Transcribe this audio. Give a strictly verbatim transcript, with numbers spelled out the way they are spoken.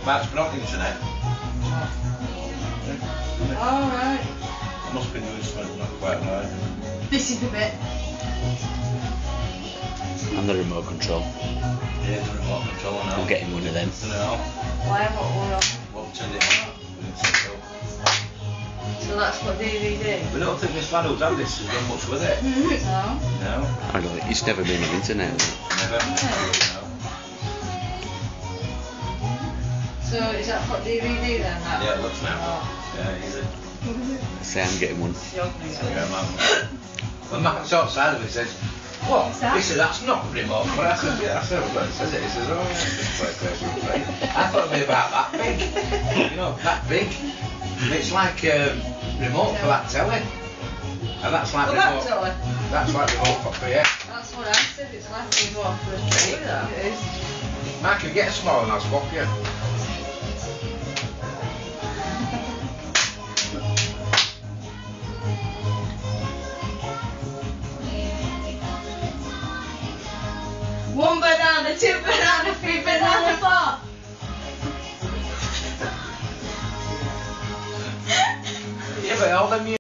But it's been on the internet. Alright. I must be doing something not quite right. This is the bit. And the remote control. Yeah, the remote control now. I'm getting one of them. No. Why have got one on? What turned it on? We didn't set it up. So that's what D V D? We don't think this lad who's had this has done much with it. No. No. I know, it's never been on the internet. Never. No. So is that for D V D then? That? Yeah, it looks now. Oh. Yeah, easy. Say I'm getting one. Yeah, man. When Matt's outside of it says, what? He said, that's not remote. But I said, yeah, I said, well, it says it. He says, oh, yeah, it's PlayStation three. I thought it'd be about that big. You know, that big. It's like um, remote for that telly. And that's like For remote. that telly? That's like remote for P S. That's what I said, it's like remote for a telly, that. It is. Mark, you get a smaller and I'll swap you. One banana, two banana, three banana, four. Yeah, but all them